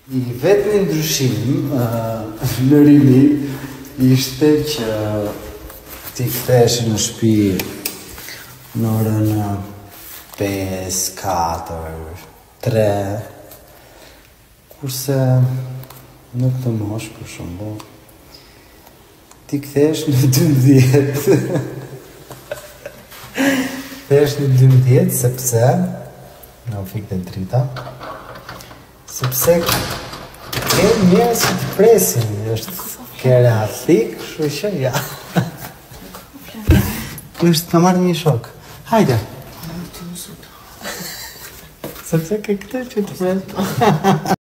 I vetë një ndryshim në rini ishte që ti kthesh në shtëpi në orën 5, 4, 3, kurse në këtë moshë për shembull ti kthesh në 12. Kthesh në 12 sepse në fikë të drita. Sepse ke njerëz që të presin, është kere athik, kështu që ja. Është të marrë një shok. Hajde. Sepse ke këtë që të presin.